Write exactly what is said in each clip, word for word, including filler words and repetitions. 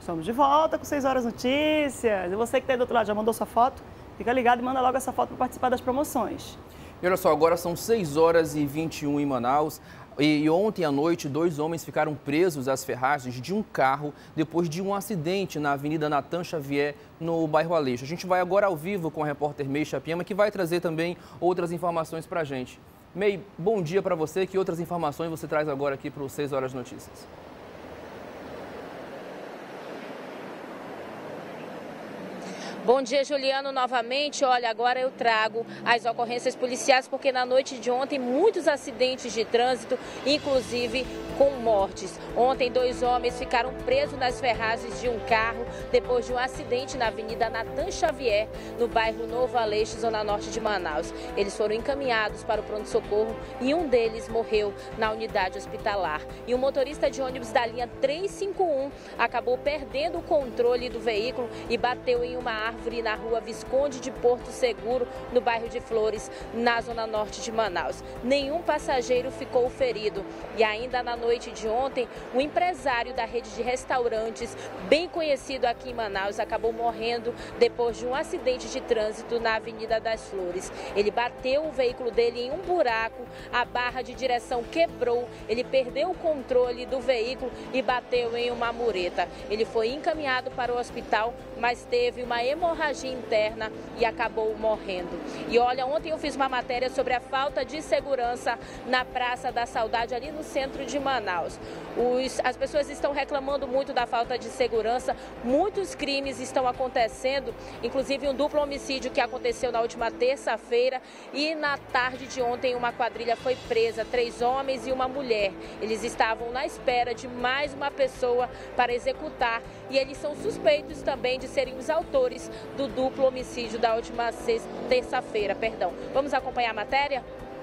Estamos de volta com seis horas Notícias. E você que está aí do outro lado, já mandou sua foto? Fica ligado e manda logo essa foto para participar das promoções. E olha só, agora são seis horas e vinte e um em Manaus. E ontem à noite, dois homens ficaram presos às ferragens de um carro depois de um acidente na Avenida Natan Xavier, no bairro Aleixo. A gente vai agora ao vivo com a repórter May Chapiema, que vai trazer também outras informações para a gente. May, bom dia para você. Que outras informações você traz agora aqui para o seis horas Notícias? Bom dia, Juliano, novamente. Olha, agora eu trago as ocorrências policiais, porque na noite de ontem muitos acidentes de trânsito, inclusive com mortes. Ontem, dois homens ficaram presos nas ferragens de um carro depois de um acidente na Avenida Natan Xavier, no bairro Novo Aleixo, zona norte de Manaus. Eles foram encaminhados para o pronto-socorro e um deles morreu na unidade hospitalar. E o motorista de ônibus da linha trezentos e cinquenta e um acabou perdendo o controle do veículo e bateu em uma árvore na rua Visconde de Porto Seguro, no bairro de Flores, na zona norte de Manaus. Nenhum passageiro ficou ferido. E ainda na noite de ontem, um empresário da rede de restaurantes, bem conhecido aqui em Manaus, acabou morrendo depois de um acidente de trânsito na Avenida das Flores. Ele bateu o veículo dele em um buraco, a barra de direção quebrou, ele perdeu o controle do veículo e bateu em uma mureta. Ele foi encaminhado para o hospital, mas teve uma hemorragia interna e acabou morrendo. E olha, ontem eu fiz uma matéria sobre a falta de segurança na Praça da Saudade, ali no centro de Manaus. Os, as pessoas estão reclamando muito da falta de segurança, muitos crimes estão acontecendo, inclusive um duplo homicídio que aconteceu na última terça-feira, e na tarde de ontem uma quadrilha foi presa, três homens e uma mulher. Eles estavam na espera de mais uma pessoa para executar e eles são suspeitos também de serem os autores do duplo homicídio da última terça-feira. Perdão. Vamos acompanhar a matéria?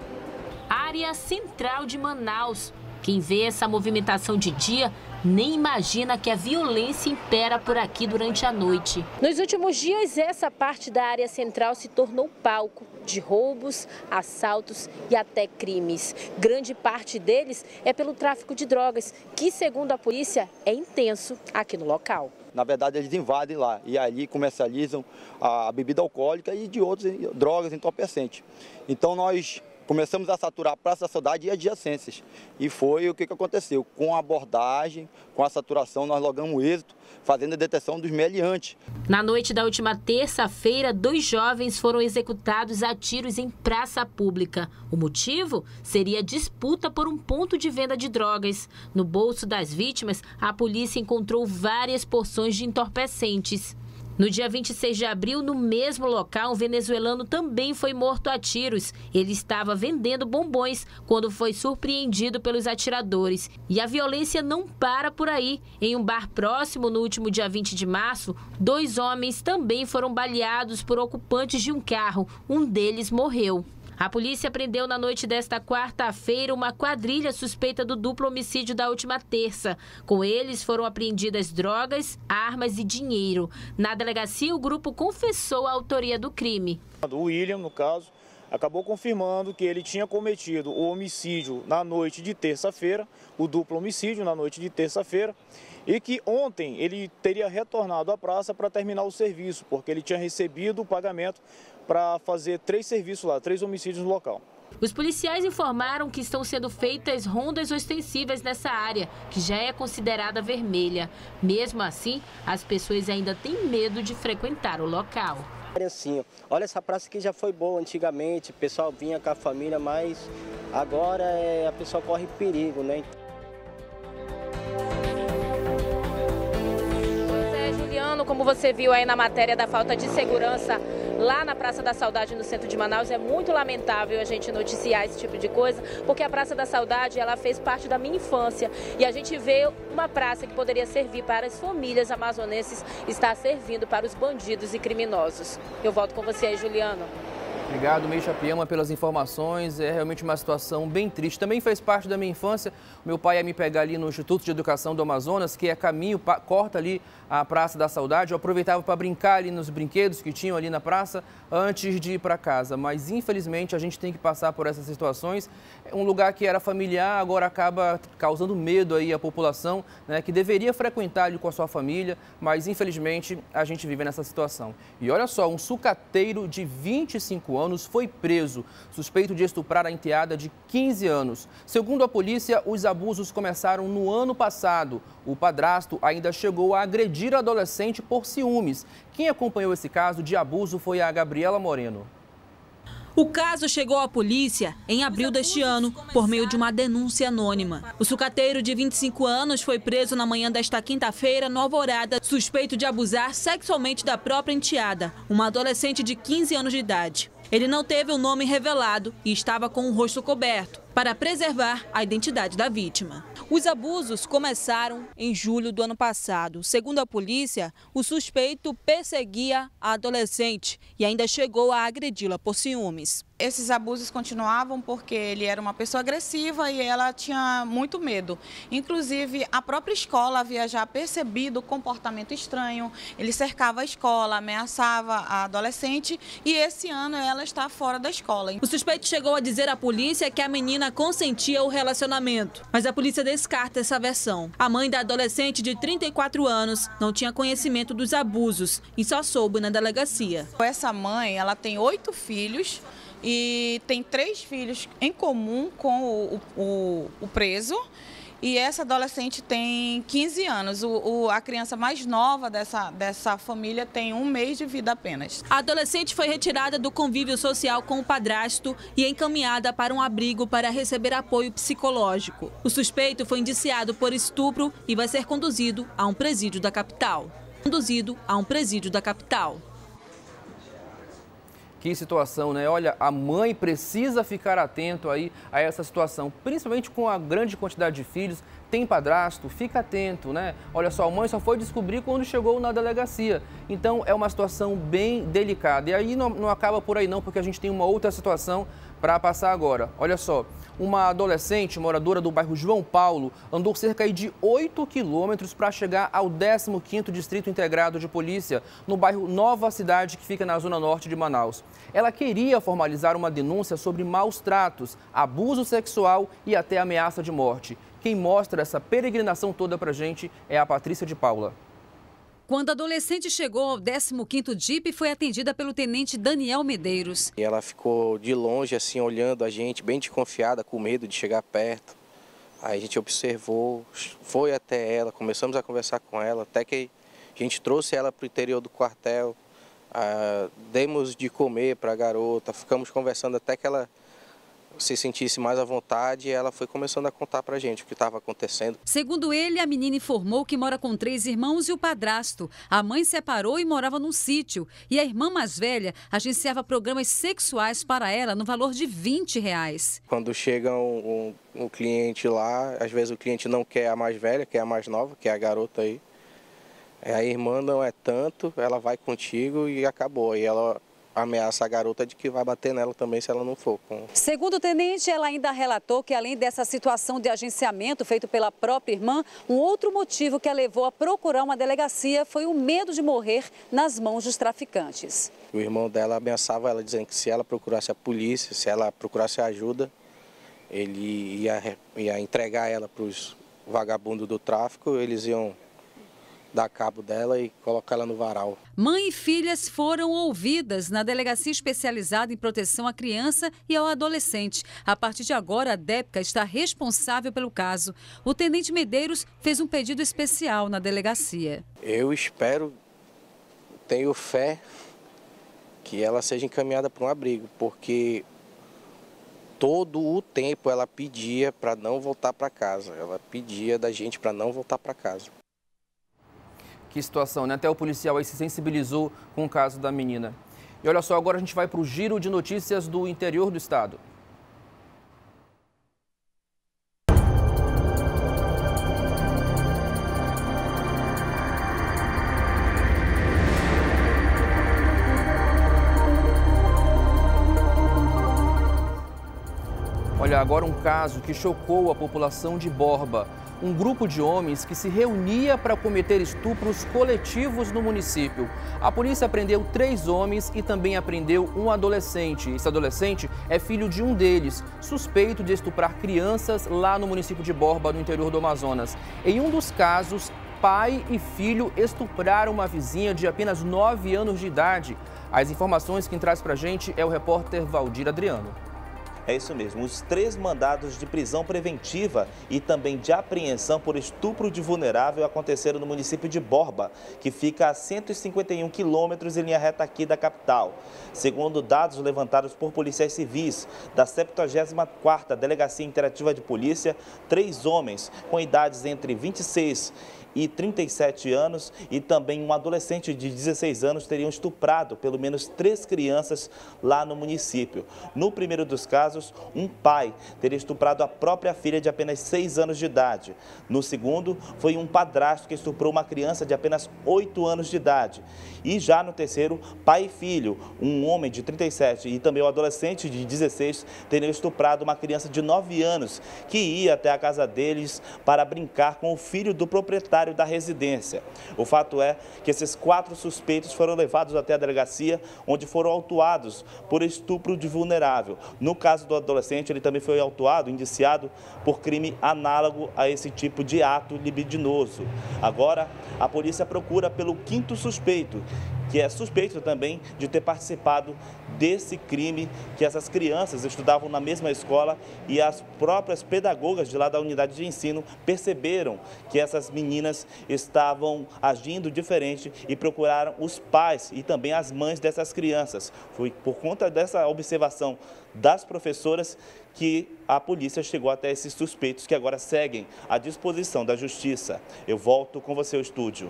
Área central de Manaus. Quem vê essa movimentação de dia nem imagina que a violência impera por aqui durante a noite. Nos últimos dias, essa parte da área central se tornou palco de roubos, assaltos e até crimes. Grande parte deles é pelo tráfico de drogas, que, segundo a polícia, é intenso aqui no local. Na verdade, eles invadem lá e ali comercializam a bebida alcoólica e de outras drogas entorpecentes. Então, nós começamos a saturar a Praça da Saudade e adjacências. E foi o que aconteceu. Com a abordagem, com a saturação, nós logramos êxito, fazendo a deteção dos meliantes. Na noite da última terça-feira, dois jovens foram executados a tiros em praça pública. O motivo seria disputa por um ponto de venda de drogas. No bolso das vítimas, a polícia encontrou várias porções de entorpecentes. No dia vinte e seis de abril, no mesmo local, um venezuelano também foi morto a tiros. Ele estava vendendo bombons quando foi surpreendido pelos atiradores. E a violência não para por aí. Em um bar próximo, no último dia vinte de março, dois homens também foram baleados por ocupantes de um carro. Um deles morreu. A polícia prendeu na noite desta quarta-feira uma quadrilha suspeita do duplo homicídio da última terça. Com eles foram apreendidas drogas, armas e dinheiro. Na delegacia, o grupo confessou a autoria do crime. O William, no caso, acabou confirmando que ele tinha cometido o homicídio na noite de terça-feira, o duplo homicídio na noite de terça-feira, e que ontem ele teria retornado à praça para terminar o serviço, porque ele tinha recebido o pagamento para fazer três serviços lá, três homicídios no local. Os policiais informaram que estão sendo feitas rondas ostensivas nessa área, que já é considerada vermelha. Mesmo assim, as pessoas ainda têm medo de frequentar o local. Assim, olha, essa praça aqui já foi boa antigamente, o pessoal vinha com a família, mas agora é, a pessoa corre perigo, né? Como você viu aí na matéria da falta de segurança lá na Praça da Saudade, no centro de Manaus, é muito lamentável a gente noticiar esse tipo de coisa, porque a Praça da Saudade, ela fez parte da minha infância e a gente vê uma praça que poderia servir para as famílias amazonenses, está servindo para os bandidos e criminosos. Eu volto com você aí, Juliano. Obrigado, Meixa Piama, pelas informações. É realmente uma situação bem triste. Também fez parte da minha infância. Meu pai ia me pegar ali no Instituto de Educação do Amazonas, que é caminho, corta ali a Praça da Saudade. Eu aproveitava para brincar ali nos brinquedos que tinham ali na praça antes de ir para casa. Mas, infelizmente, a gente tem que passar por essas situações. Um lugar que era familiar agora acaba causando medo aí à população, né, que deveria frequentar ali com a sua família, mas, infelizmente, a gente vive nessa situação. E olha só, um sucateiro de vinte e cinco anos foi preso, suspeito de estuprar a enteada de quinze anos. Segundo a polícia, os abusos começaram no ano passado. O padrasto ainda chegou a agredir a adolescente por ciúmes. Quem acompanhou esse caso de abuso foi a Gabriela Moreno. O caso chegou à polícia em abril deste ano, por meio de uma denúncia anônima. O sucateiro de vinte e cinco anos foi preso na manhã desta quinta-feira no Alvorada, suspeito de abusar sexualmente da própria enteada, uma adolescente de quinze anos de idade. Ele não teve o nome revelado e estava com o rosto coberto, para preservar a identidade da vítima. Os abusos começaram em julho do ano passado. Segundo a polícia, o suspeito perseguia a adolescente e ainda chegou a agredi-la por ciúmes. Esses abusos continuavam porque ele era uma pessoa agressiva e ela tinha muito medo. Inclusive, a própria escola havia já percebido o comportamento estranho. Ele cercava a escola, ameaçava a adolescente e esse ano ela está fora da escola. O suspeito chegou a dizer à polícia que a menina consentia o relacionamento, mas a polícia descarta essa versão. A mãe da adolescente de trinta e quatro anos não tinha conhecimento dos abusos e só soube na delegacia. Essa mãe, ela tem oito filhos e tem três filhos em comum com o, o, o preso. E essa adolescente tem quinze anos. O, o, a criança mais nova dessa, dessa família tem um mês de vida apenas. A adolescente foi retirada do convívio social com o padrasto e encaminhada para um abrigo para receber apoio psicológico. O suspeito foi indiciado por estupro e vai ser conduzido a um presídio da capital. Conduzido a um presídio da capital. Que situação, né? Olha, a mãe precisa ficar atento aí a essa situação, principalmente com a grande quantidade de filhos. Tem padrasto, fica atento, né? Olha só, a mãe só foi descobrir quando chegou na delegacia. Então, é uma situação bem delicada. E aí não, não acaba por aí não, porque a gente tem uma outra situação para passar agora. Olha só, uma adolescente moradora do bairro João Paulo andou cerca de oito quilômetros para chegar ao décimo quinto Distrito Integrado de Polícia, no bairro Nova Cidade, que fica na zona norte de Manaus. Ela queria formalizar uma denúncia sobre maus tratos, abuso sexual e até ameaça de morte. Quem mostra essa peregrinação toda pra gente é a Patrícia de Paula. Quando a adolescente chegou ao décimo quinto D I P, foi atendida pelo tenente Daniel Medeiros. E ela ficou de longe, assim, olhando a gente, bem desconfiada, com medo de chegar perto. Aí a gente observou, foi até ela, começamos a conversar com ela, até que a gente trouxe ela para o interior do quartel, ah, demos de comer para a garota, ficamos conversando até que ela se sentisse mais à vontade e ela foi começando a contar pra gente o que estava acontecendo. Segundo ele, a menina informou que mora com três irmãos e o padrasto. A mãe separou e morava num sítio. E a irmã mais velha agenciava programas sexuais para ela no valor de vinte reais. Quando chega um, um, um cliente lá, às vezes o cliente não quer a mais velha, quer a mais nova, que é a garota aí. A irmã não é tanto, ela vai contigo e acabou. E ela ameaça a garota de que vai bater nela também se ela não for. Segundo o tenente, ela ainda relatou que além dessa situação de agenciamento feito pela própria irmã, um outro motivo que a levou a procurar uma delegacia foi o medo de morrer nas mãos dos traficantes. O irmão dela ameaçava ela dizendo que se ela procurasse a polícia, se ela procurasse ajuda, ele ia, ia entregar ela para os vagabundos do tráfico, eles iam dar cabo dela e colocar ela no varal. Mãe e filhas foram ouvidas na Delegacia Especializada em Proteção à Criança e ao Adolescente. A partir de agora, a DEPCA está responsável pelo caso. O tenente Medeiros fez um pedido especial na delegacia. Eu espero, tenho fé que ela seja encaminhada para um abrigo, porque todo o tempo ela pedia para não voltar para casa. Ela pedia da gente para não voltar para casa. Que situação, né? Até o policial aí se sensibilizou com o caso da menina. E olha só, agora a gente vai para o giro de notícias do interior do estado. Olha, agora um caso que chocou a população de Borba. Um grupo de homens que se reunia para cometer estupros coletivos no município. A polícia prendeu três homens e também apreendeu um adolescente. Esse adolescente é filho de um deles, suspeito de estuprar crianças lá no município de Borba, no interior do Amazonas. Em um dos casos, pai e filho estupraram uma vizinha de apenas nove anos de idade. As informações quem traz pra gente é o repórter Valdir Adriano. É isso mesmo, os três mandados de prisão preventiva e também de apreensão por estupro de vulnerável aconteceram no município de Borba, que fica a cento e cinquenta e um quilômetros em linha reta aqui da capital. Segundo dados levantados por policiais civis da septuagésima quarta Delegacia Interativa de Polícia, três homens com idades entre vinte e seis e trinta e sete anos e também um adolescente de dezesseis anos teriam estuprado pelo menos três crianças lá no município. No primeiro dos casos, um pai teria estuprado a própria filha de apenas seis anos de idade. No segundo, foi um padrasto que estuprou uma criança de apenas oito anos de idade. E já no terceiro, pai e filho, um homem de trinta e sete e também um adolescente de dezesseis, teriam estuprado uma criança de nove anos que ia até a casa deles para brincar com o filho do proprietário da residência. O fato é que esses quatro suspeitos foram levados até a delegacia, onde foram autuados por estupro de vulnerável. No caso do adolescente, ele também foi autuado, indiciado por crime análogo a esse tipo de ato libidinoso. Agora, a polícia procura pelo quinto suspeito, que é suspeito também de ter participado desse crime, que essas crianças estudavam na mesma escola e as próprias pedagogas de lá da unidade de ensino perceberam que essas meninas estavam agindo diferente e procuraram os pais e também as mães dessas crianças. Foi por conta dessa observação das professoras que a polícia chegou até esses suspeitos, que agora seguem à disposição da justiça. Eu volto com você ao estúdio.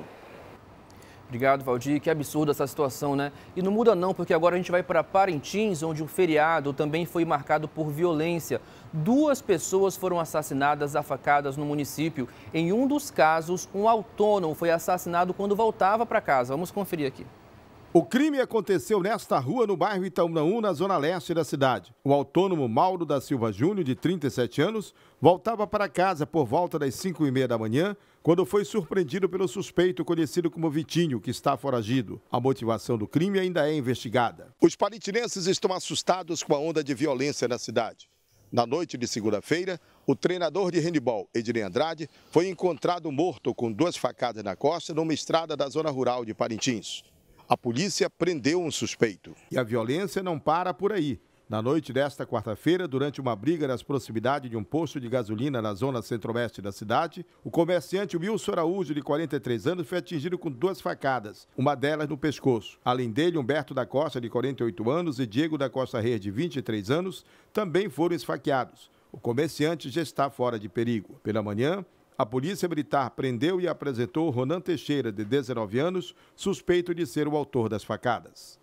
Obrigado, Valdir. Que absurda essa situação, né? E não muda não, porque agora a gente vai para Parintins, onde o feriado também foi marcado por violência. Duas pessoas foram assassinadas a facadas no município. Em um dos casos, um autônomo foi assassinado quando voltava para casa. Vamos conferir aqui. O crime aconteceu nesta rua, no bairro Itaúnaú, na zona leste da cidade. O autônomo Mauro da Silva Júnior, de trinta e sete anos, voltava para casa por volta das cinco e meia da manhã, quando foi surpreendido pelo suspeito conhecido como Vitinho, que está foragido. A motivação do crime ainda é investigada. Os parintinenses estão assustados com a onda de violência na cidade. Na noite de segunda-feira, o treinador de handebol, Ednei Andrade, foi encontrado morto com duas facadas na costa numa estrada da zona rural de Parintins. A polícia prendeu um suspeito. E a violência não para por aí. Na noite desta quarta-feira, durante uma briga nas proximidades de um posto de gasolina na zona centro-oeste da cidade, o comerciante Wilson Araújo, de quarenta e três anos, foi atingido com duas facadas, uma delas no pescoço. Além dele, Humberto da Costa, de quarenta e oito anos, e Diego da Costa Reis, de vinte e três anos, também foram esfaqueados. O comerciante já está fora de perigo. Pela manhã, a Polícia Militar prendeu e apresentou Ronan Teixeira, de dezenove anos, suspeito de ser o autor das facadas.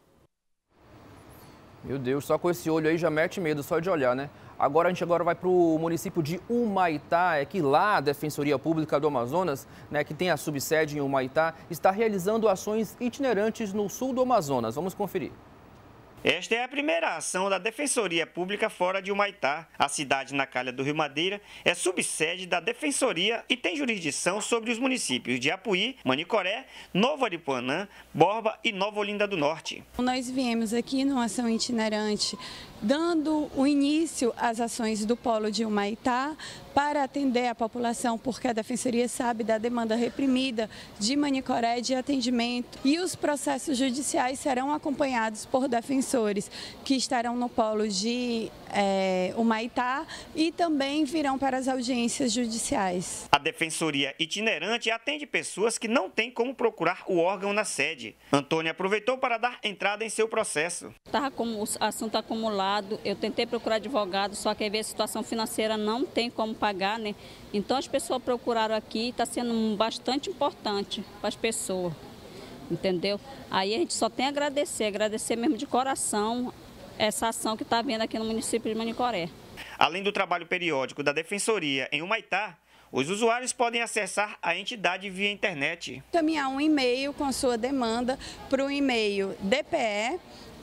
Meu Deus, só com esse olho aí já mete medo, só de olhar, né? Agora a gente agora vai para o município de Humaitá, é que lá a Defensoria Pública do Amazonas, né, que tem a subsede em Humaitá, está realizando ações itinerantes no sul do Amazonas. Vamos conferir. Esta é a primeira ação da Defensoria Pública fora de Humaitá. A cidade na calha do Rio Madeira é subsede da Defensoria e tem jurisdição sobre os municípios de Apuí, Manicoré, Novo Aripuanã, Borba e Nova Olinda do Norte. Nós viemos aqui numa ação itinerante, dando o início às ações do Polo de Humaitá para atender a população, porque a Defensoria sabe da demanda reprimida de Manicoré de atendimento e os processos judiciais serão acompanhados por defensores que estarão no Polo de é, Humaitá e também virão para as audiências judiciais. A Defensoria itinerante atende pessoas que não têm como procurar o órgão na sede. Antônia aproveitou para dar entrada em seu processo. Estava com o assunto acumulado, eu tentei procurar advogado, só que aí a situação financeira não tem como pagar, né? Então as pessoas procuraram aqui, está sendo bastante importante para as pessoas, entendeu? Aí a gente só tem a agradecer, agradecer mesmo de coração essa ação que está havendo aqui no município de Manicoré. Além do trabalho periódico da Defensoria em Humaitá, os usuários podem acessar a entidade via internet. Encaminhar um e-mail com a sua demanda para o e-mail d p e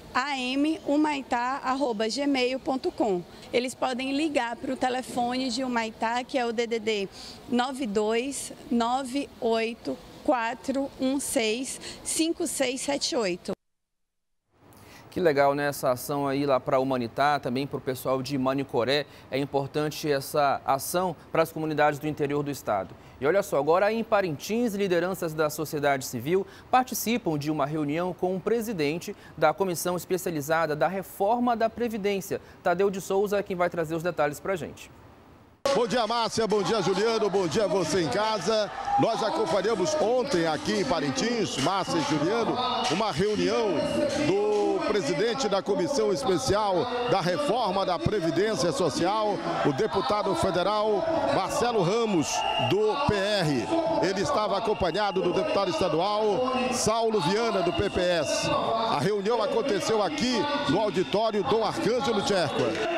a m humaitá arroba gmail ponto com. Eles podem ligar para o telefone de Humaitá, que é o D D D nove dois nove oito quatro um seis cinco seis sete oito. Que legal, né? Essa ação aí lá para a Humanitá, também para o pessoal de Manicoré. É importante essa ação para as comunidades do interior do estado. E olha só, agora em Parintins, lideranças da sociedade civil participam de uma reunião com o presidente da Comissão Especializada da Reforma da Previdência. Tadeu de Souza é quem vai trazer os detalhes para a gente. Bom dia, Márcia. Bom dia, Juliano. Bom dia a você em casa. Nós acompanhamos ontem aqui em Parintins, Márcia e Juliano, uma reunião do presidente da Comissão Especial da Reforma da Previdência Social, o deputado federal Marcelo Ramos, do P R. Ele estava acompanhado do deputado estadual Saulo Viana, do P P S. A reunião aconteceu aqui no auditório Dom Arcângelo Tcherqua.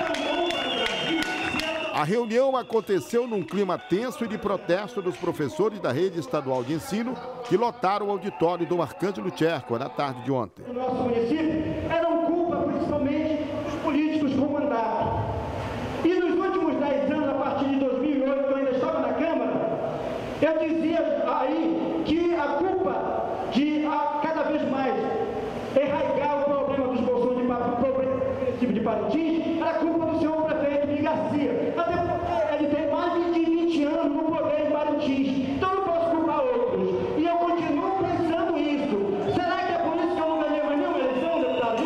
A reunião aconteceu num clima tenso e de protesto dos professores da rede estadual de ensino que lotaram o auditório do Arcângelo Tcherqua na tarde de ontem. No nosso município eram culpa principalmente dos políticos com mandato. E nos últimos dez anos, a partir de dois mil e oito, que eu ainda estava na Câmara, eu dizia aí que a culpa de a, cada vez mais erradicar o problema dos bolsões de município de Parintins era culpa do senhor prefeito de Garcia. Até porque ele tem mais de vinte anos no poder em Parintins. Então não posso culpar outros. E eu continuo pensando isso. Será que é por isso que eu não ganhei mais nenhuma eleição, deputado?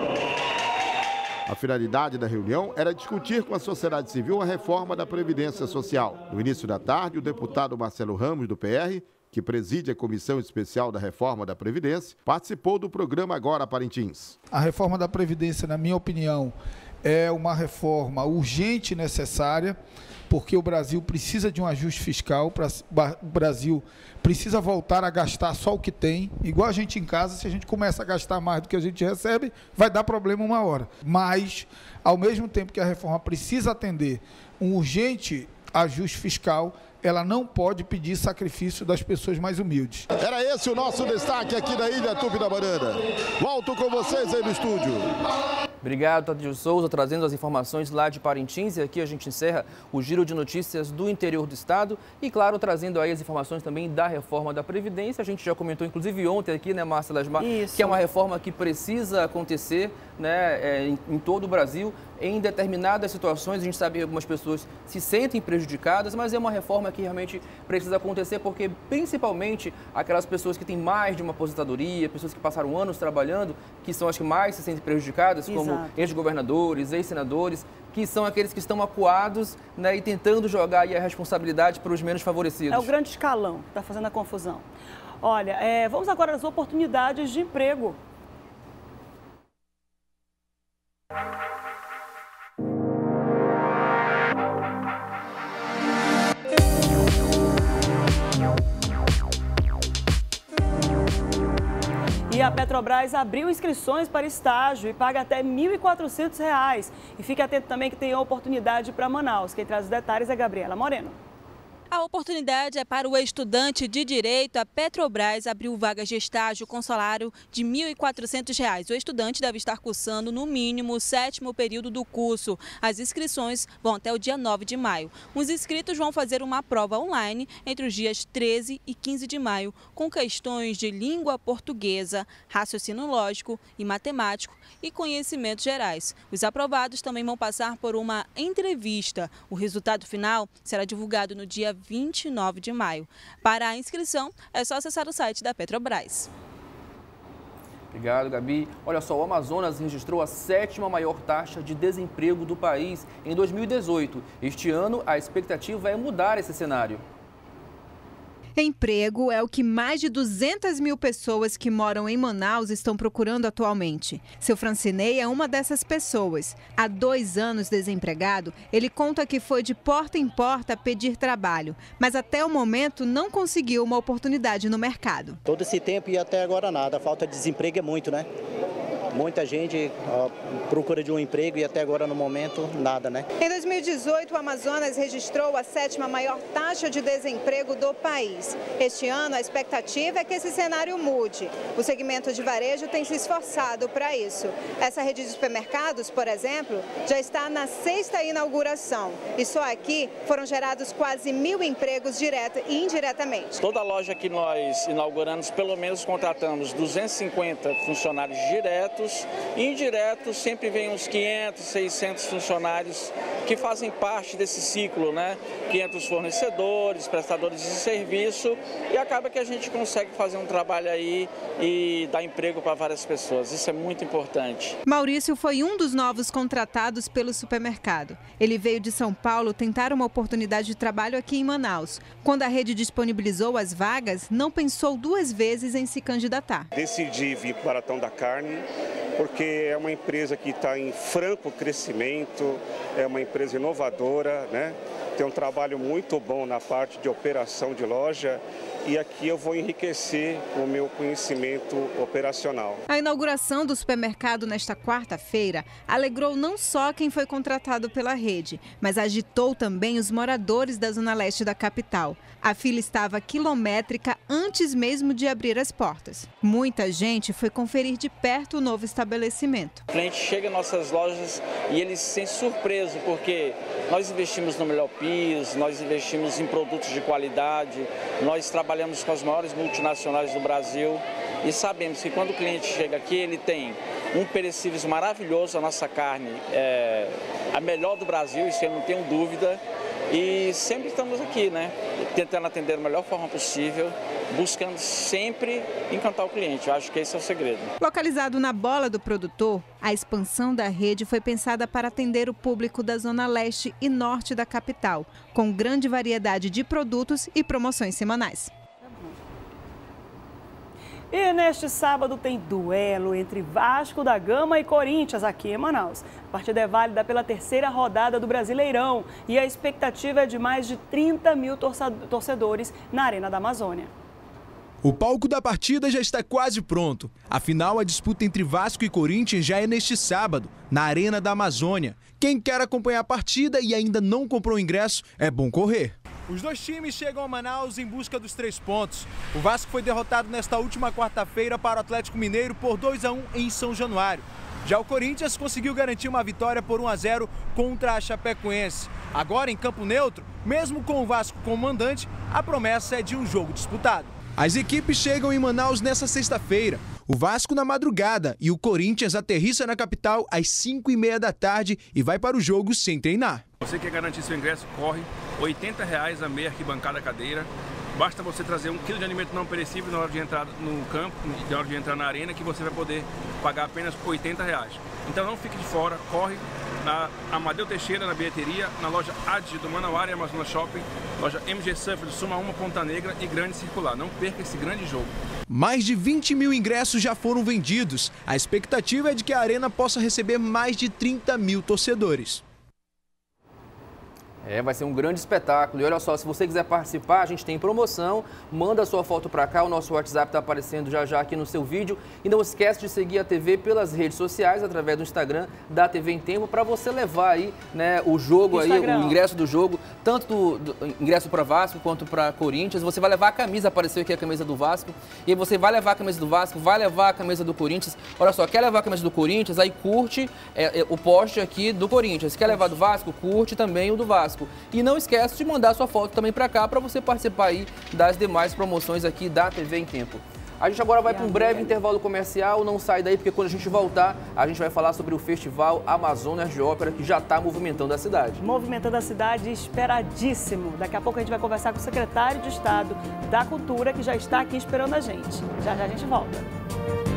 A finalidade da reunião era discutir com a sociedade civil a reforma da Previdência Social. No início da tarde, o deputado Marcelo Ramos, do P R, que preside a Comissão Especial da Reforma da Previdência, participou do programa Agora Parintins. A reforma da Previdência, na minha opinião, é uma reforma urgente e necessária, porque o Brasil precisa de um ajuste fiscal, o Brasil precisa voltar a gastar só o que tem. Igual a gente em casa, se a gente começa a gastar mais do que a gente recebe, vai dar problema uma hora. Mas, ao mesmo tempo que a reforma precisa atender um urgente ajuste fiscal, ela não pode pedir sacrifício das pessoas mais humildes. Era esse o nosso destaque aqui da Ilha Tupinambana. Volto com vocês aí no estúdio. Obrigado, Tadeu Souza, trazendo as informações lá de Parintins. E aqui a gente encerra o giro de notícias do interior do estado. E, claro, trazendo aí as informações também da reforma da Previdência. A gente já comentou, inclusive, ontem aqui, né, Márcia Lesmar, que é uma reforma que precisa acontecer, né, é, em, em todo o Brasil. Em determinadas situações, a gente sabe que algumas pessoas se sentem prejudicadas, mas é uma reforma que realmente precisa acontecer, porque principalmente aquelas pessoas que têm mais de uma aposentadoria, pessoas que passaram anos trabalhando, que são as que mais se sentem prejudicadas, Exato. como ex-governadores, ex-senadores, que são aqueles que estão acuados, né, e tentando jogar aí a responsabilidade para os menos favorecidos. É o grande escalão que está fazendo a confusão. Olha, é, vamos agora às oportunidades de emprego. E a Petrobras abriu inscrições para estágio e paga até mil e quatrocentos reais. E fique atento também que tem oportunidade para Manaus. Quem traz os detalhes é Gabriela Moreno. A oportunidade é para o estudante de Direito. A Petrobras abriu vagas de estágio com salário de mil e quatrocentos reais. O estudante deve estar cursando, no mínimo, o sétimo período do curso. As inscrições vão até o dia nove de maio. Os inscritos vão fazer uma prova online entre os dias treze e quinze de maio, com questões de língua portuguesa, raciocínio lógico e matemático e conhecimentos gerais. Os aprovados também vão passar por uma entrevista. O resultado final será divulgado no dia vinte e nove de maio. Para a inscrição, é só acessar o site da Petrobras. Obrigado, Gabi. Olha só, o Amazonas registrou a sétima maior taxa de desemprego do país em dois mil e dezoito. Este ano, a expectativa é mudar esse cenário. Emprego é o que mais de duzentas mil pessoas que moram em Manaus estão procurando atualmente. Seu Francinei é uma dessas pessoas. Há dois anos desempregado, ele conta que foi de porta em porta pedir trabalho, mas até o momento não conseguiu uma oportunidade no mercado. Todo esse tempo e até agora nada. A falta de desemprego é muito, né? muita gente ó, procura de um emprego e até agora no momento nada, né? Em dois mil e dezoito, o Amazonas registrou a sétima maior taxa de desemprego do país. Este ano, a expectativa é que esse cenário mude. O segmento de varejo tem se esforçado para isso. Essa rede de supermercados, por exemplo, já está na sexta inauguração. E só aqui foram gerados quase mil empregos direta e indiretamente. Toda loja que nós inauguramos, pelo menos contratamos duzentos e cinquenta funcionários diretos. E indiretos sempre vem uns quinhentos, seiscentos funcionários que fazem parte desse ciclo, né? quinhentos fornecedores, prestadores de serviço, e acaba que a gente consegue fazer um trabalho aí e dar emprego para várias pessoas. Isso é muito importante. Maurício foi um dos novos contratados pelo supermercado. Ele veio de São Paulo tentar uma oportunidade de trabalho aqui em Manaus. Quando a rede disponibilizou as vagas, não pensou duas vezes em se candidatar. Decidi vir para o Baratão da Carne porque é uma empresa que está em franco crescimento, é uma empresa inovadora, né? Tem um trabalho muito bom na parte de operação de loja e aqui eu vou enriquecer o meu conhecimento operacional. A inauguração do supermercado nesta quarta-feira alegrou não só quem foi contratado pela rede, mas agitou também os moradores da zona leste da capital. A fila estava quilométrica antes mesmo de abrir as portas. Muita gente foi conferir de perto o novo estabelecimento. O cliente chega em nossas lojas e ele se sente surpreso porque nós investimos no melhor piso, nós investimos em produtos de qualidade, nós trabalhamos com as maiores multinacionais do Brasil e sabemos que quando o cliente chega aqui ele tem um perecíveis maravilhoso, a nossa carne é a melhor do Brasil, isso eu não tenho dúvida. E sempre estamos aqui, né? Tentando atender da melhor forma possível, buscando sempre encantar o cliente. Eu acho que esse é o segredo. Localizado na Bola do Produtor, a expansão da rede foi pensada para atender o público da zona leste e norte da capital, com grande variedade de produtos e promoções semanais. E neste sábado tem duelo entre Vasco da Gama e Corinthians aqui em Manaus. A partida é válida pela terceira rodada do Brasileirão e a expectativa é de mais de trinta mil torcedores na Arena da Amazônia. O palco da partida já está quase pronto. Afinal, a disputa entre Vasco e Corinthians já é neste sábado, na Arena da Amazônia. Quem quer acompanhar a partida e ainda não comprou o ingresso, é bom correr. Os dois times chegam a Manaus em busca dos três pontos. O Vasco foi derrotado nesta última quarta-feira para o Atlético Mineiro por dois a um em São Januário. Já o Corinthians conseguiu garantir uma vitória por um a zero contra a Chapecoense. Agora, em campo neutro, mesmo com o Vasco como mandante, a promessa é de um jogo disputado. As equipes chegam em Manaus nesta sexta-feira. O Vasco na madrugada e o Corinthians aterrissa na capital às cinco e meia da tarde e vai para o jogo sem treinar. Você quer garantir seu ingresso, corre. oitenta reais a meia arquibancada cadeira. Basta você trazer um quilo de alimento não perecível na hora de entrar no campo, na hora de entrar na arena, que você vai poder pagar apenas oitenta reais. Então não fique de fora, corre na Amadeu Teixeira, na bilheteria, na loja Adi do Manauara Amazonas Shopping, loja M G Surf do Suma uma Ponta Negra e Grande Circular. Não perca esse grande jogo. Mais de vinte mil ingressos já foram vendidos. A expectativa é de que a arena possa receber mais de trinta mil torcedores. É, vai ser um grande espetáculo. E olha só, se você quiser participar, a gente tem promoção. Manda a sua foto para cá, o nosso WhatsApp está aparecendo já já aqui no seu vídeo. E não esquece de seguir a T V pelas redes sociais, através do Instagram da T V em Tempo, para você levar aí, né, o jogo, aí, o ingresso do jogo, tanto do, do ingresso para Vasco quanto para Corinthians. Você vai levar a camisa, apareceu aqui a camisa do Vasco, e aí você vai levar a camisa do Vasco, vai levar a camisa do Corinthians. Olha só, quer levar a camisa do Corinthians, aí curte é, é, o post aqui do Corinthians. Quer levar do Vasco, curte também o do Vasco. E não esquece de mandar sua foto também para cá, para você participar aí das demais promoções aqui da T V em Tempo. A gente agora vai para um breve intervalo comercial, não sai daí, porque quando a gente voltar, a gente vai falar sobre o Festival Amazonas de Ópera, que já está movimentando a cidade. Movimentando a cidade, esperadíssimo. Daqui a pouco a gente vai conversar com o secretário de Estado da Cultura, que já está aqui esperando a gente. Já já a gente volta.